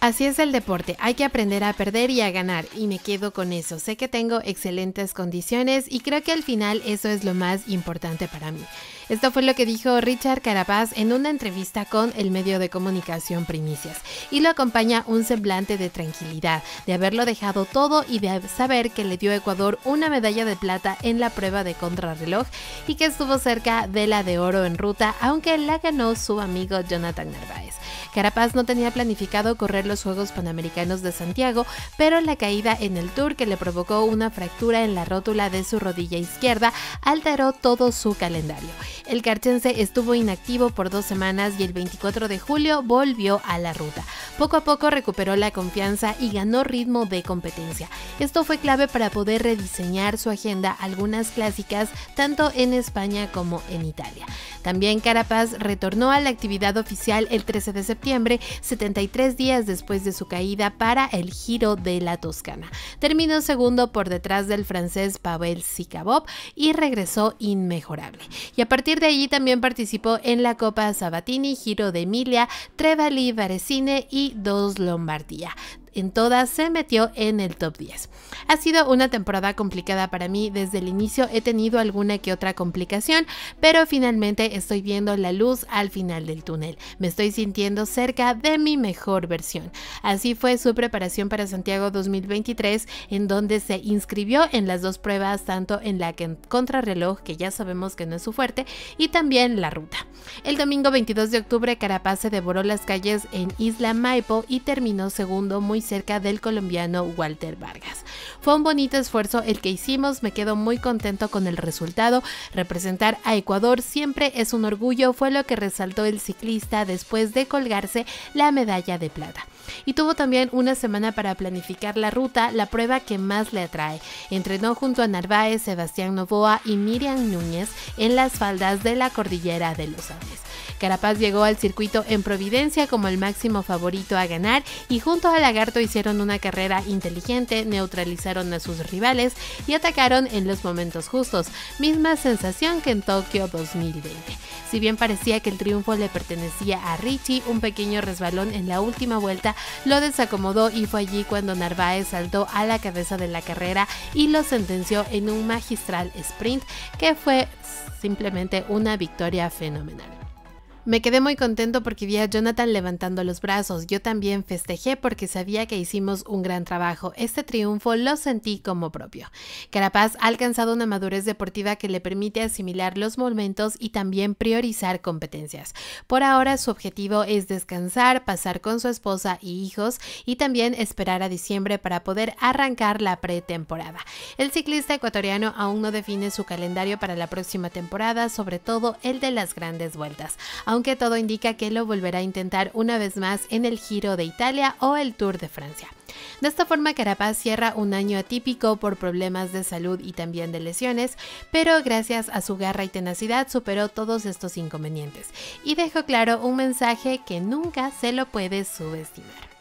Así es el deporte, hay que aprender a perder y a ganar, y me quedo con eso. Sé que tengo excelentes condiciones y creo que al final eso es lo más importante para mí. Esto fue lo que dijo Richard Carapaz en una entrevista con el medio de comunicación Primicias, y lo acompaña un semblante de tranquilidad, de haberlo dejado todo y de saber que le dio a Ecuador una medalla de plata en la prueba de contrarreloj y que estuvo cerca de la de oro en ruta, aunque la ganó su amigo Jonathan Narváez. Carapaz no tenía planificado correr los Juegos Panamericanos de Santiago, pero la caída en el Tour, que le provocó una fractura en la rótula de su rodilla izquierda, alteró todo su calendario. El carchense estuvo inactivo por 2 semanas y el 24 de julio volvió a la ruta. Poco a poco recuperó la confianza y ganó ritmo de competencia. Esto fue clave para poder rediseñar su agenda, algunas clásicas tanto en España como en Italia. También Carapaz retornó a la actividad oficial el 13 de septiembre, 73 días después de su caída para el Giro de la Toscana. Terminó segundo por detrás del francés Pavel Sivakov y regresó inmejorable. Y a partir de allí también participó en la Copa Sabatini, Giro de Emilia, Trevali Varesine y 2 Lombardía. En todas se metió en el top 10. Ha sido una temporada complicada para mí. Desde el inicio he tenido alguna que otra complicación, pero finalmente estoy viendo la luz al final del túnel. Me estoy sintiendo cerca de mi mejor versión. Así fue su preparación para Santiago 2023, en donde se inscribió en las 2 pruebas, tanto en la contrarreloj, que ya sabemos que no es su fuerte, y también la ruta. El domingo 22 de octubre, Carapaz se devoró las calles en Isla Maipo y terminó segundo, muy cerca del colombiano Walter Vargas. Fue un bonito esfuerzo el que hicimos, me quedo muy contento con el resultado. Representar a Ecuador siempre es un orgullo, fue lo que resaltó el ciclista después de colgarse la medalla de plata. Y tuvo también una semana para planificar la ruta, la prueba que más le atrae. Entrenó junto a Narváez, Sebastián Novoa y Miriam Núñez en las faldas de la cordillera de los Andes. Carapaz llegó al circuito en Providencia como el máximo favorito a ganar y junto a Lagarto hicieron una carrera inteligente, neutralizaron a sus rivales y atacaron en los momentos justos, misma sensación que en Tokio 2020. Si bien parecía que el triunfo le pertenecía a Richie, un pequeño resbalón en la última vuelta lo desacomodó y fue allí cuando Narváez saltó a la cabeza de la carrera y lo sentenció en un magistral sprint que fue simplemente una victoria fenomenal. Me quedé muy contento porque vi a Jonathan levantando los brazos. Yo también festejé porque sabía que hicimos un gran trabajo. Este triunfo lo sentí como propio. Carapaz ha alcanzado una madurez deportiva que le permite asimilar los momentos y también priorizar competencias. Por ahora su objetivo es descansar, pasar con su esposa y hijos y también esperar a diciembre para poder arrancar la pretemporada. El ciclista ecuatoriano aún no define su calendario para la próxima temporada, sobre todo el de las grandes vueltas, aunque todo indica que lo volverá a intentar una vez más en el Giro de Italia o el Tour de Francia. De esta forma, Carapaz cierra un año atípico por problemas de salud y también de lesiones, pero gracias a su garra y tenacidad superó todos estos inconvenientes y dejó claro un mensaje que nunca se lo puede subestimar.